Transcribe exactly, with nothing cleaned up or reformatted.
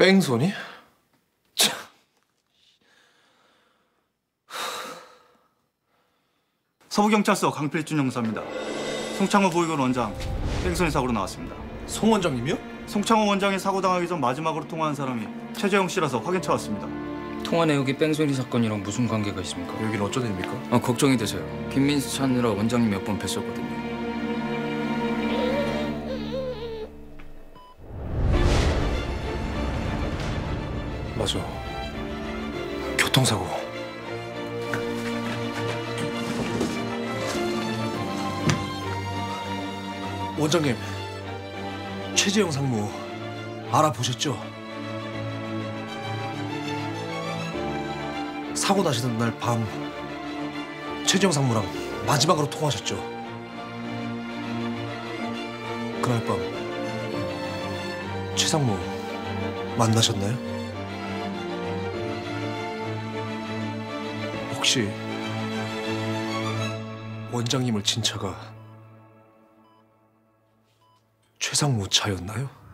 뺑소니? 참. 서부경찰서 강필준 형사입니다. 송창호 보육원 원장 뺑소니 사고로 나왔습니다. 송 원장님이요? 송창호 원장이 사고 당하기 전 마지막으로 통화한 사람이 최재형 씨라서 확인차 왔습니다. 통화 내역이 뺑소니 사건이랑 무슨 관계가 있습니까? 여긴 어쩐 일입니까? 아, 걱정이 되세요. 김민수 찾느라 원장님 몇 번 뵀었거든요. 맞아. 교통사고. 원장님, 최재형 상무 알아보셨죠? 사고 나시던 날 밤 최재형 상무랑 마지막으로 통화하셨죠? 그날 밤 최 상무 만나셨나요? 혹시 원장님을 친 차가 최 상무 차였나요?